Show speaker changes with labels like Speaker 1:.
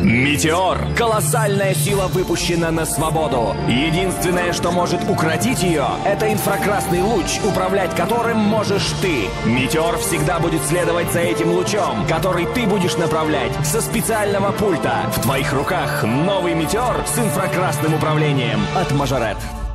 Speaker 1: Метеор. Колоссальная сила выпущена на свободу. Единственное, что может укротить ее, это инфракрасный луч, управлять которым можешь ты. Метеор всегда будет следовать за этим лучом, который ты будешь направлять со специального пульта. В твоих руках новый Метеор с инфракрасным управлением от Мажорет.